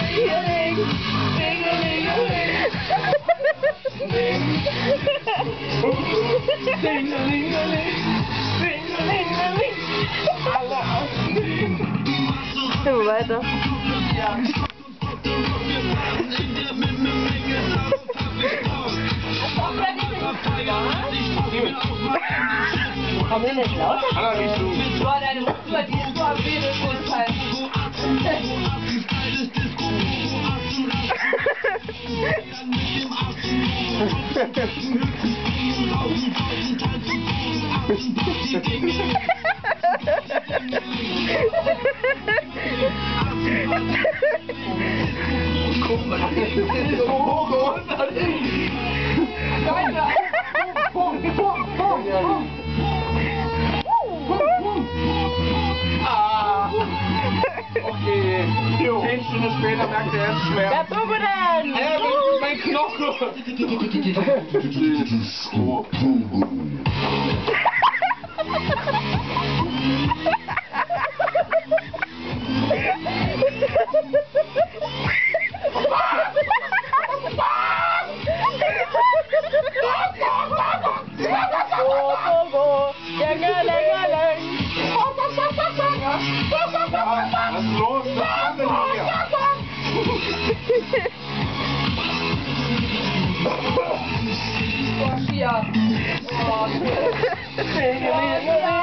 Ringeling, Ringelingeling, Ringelingeling, alle auf. Immer weiter. Ja. Haben wir nicht lauter? Boah, deine Mutter, die ist so am Wedelfuß halt. Guck mal, das ist so großartig. Okay, 10 Stunden später merkt er erst Schmerz. Der Bubbedan! Mein Knochen! Was ist los? Was ist denn hier? Boah, Skia. Boah,